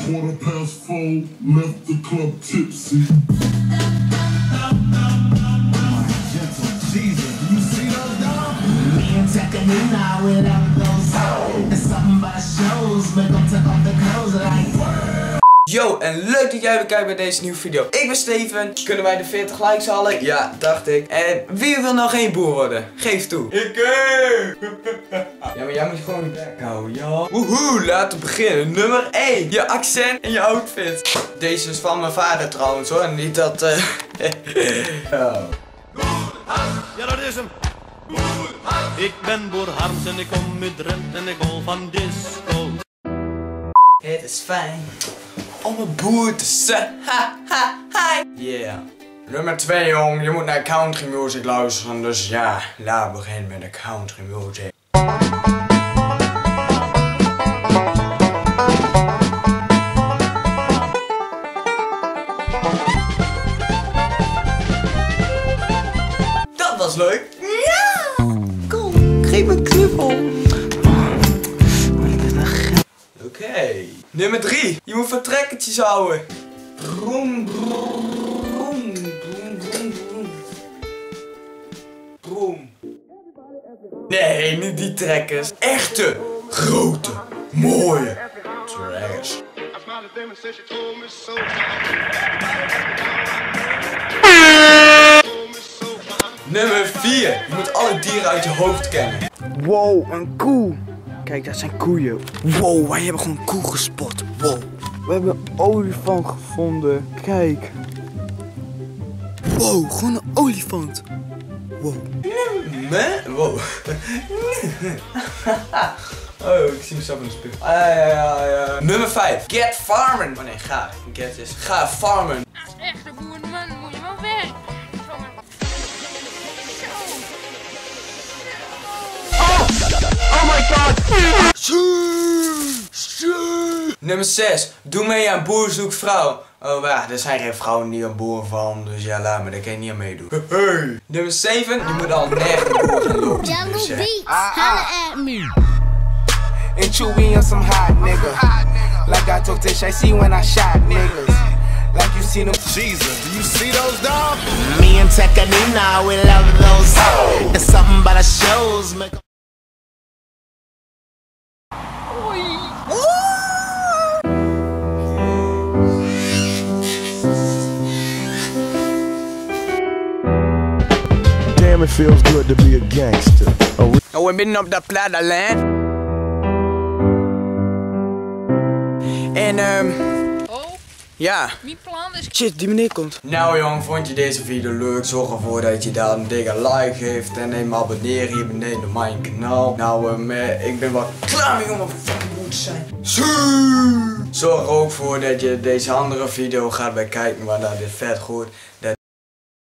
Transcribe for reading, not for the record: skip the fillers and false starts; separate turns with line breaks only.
4:15, left the club tipsy.
Yo, en leuk dat jij weer kijkt bij deze nieuwe video. Ik ben Steven. Kunnen wij de 40 likes halen? Ja, dacht ik. En wie wil nou geen boer worden? Geef toe. Ik. Ja, maar jij moet gewoon je bek houden, ja. Woehoe, laten we beginnen. Nummer 1. Je accent en je outfit. Deze is van mijn vader trouwens hoor. En niet dat oh.
Ja, dat is hem. Ik ben Boer Harms en ik kom uit Drenthe en ik hol van disco.
Het is fijn om een boer te zijn. Ha, ha, ha. Yeah. Nummer 2 jong, je moet naar country music luisteren. Dus ja, laten we beginnen met de country music. Dat was leuk. Ja! Kom, geef me een knuffel. Oké. Nummer 3. Je moet vertrekkertjes houden. Brom, brom, brom, brom, brom, brom. Brom. Nee, niet die trekkers. Echte, grote, mooie trekkers. Nummer 4. Je moet alle dieren uit je hoofd kennen.
Wow, een koe. Kijk, dat zijn koeien.
Wow, wij hebben gewoon een koe gespot. Wow.
We hebben een olifant gevonden. Kijk.
Wow, gewoon een olifant. Wow. Nee? Wow. Oh, ik zie mezelf in de spiegel. Ja. Nummer 5. Get farmen. Oh nee, ga. Get is. Ga farmen.
Als echte boerman moet je wel werken.
Oh my god!
Nummer 6. Doe mee aan Boer zoekt vrouw. Oh ja, er zijn geen vrouwen die aan boer van. Dus ja, laat me, daar kan je niet aan meedoen. Hey. Nummer 7. Je moet al nergens boer gaan lopen.
Jungle Beats, holla at me.
And Chewy on some hot nigga. Like I told Tish, I see when I shot niggas. Like you seen them.
Jesus, do you see those dogs?
Me and Tekanina, we love those. It's something about the shows. Make
Damn, it feels good to be a gangster.
Oh, we bent op dat platteland. En
Oh,
ja.
mijn plan is...
Shit, die meneer komt. Nou jong, vond je deze video leuk? Zorg ervoor dat je daar een dikke like geeft. En neem abonneer hier beneden op mijn kanaal. Nou, ik ben wel klaar mee om een fucking boer te zijn. Zorg er ook voor dat je deze andere video gaat bekijken. Want dat is vet goed.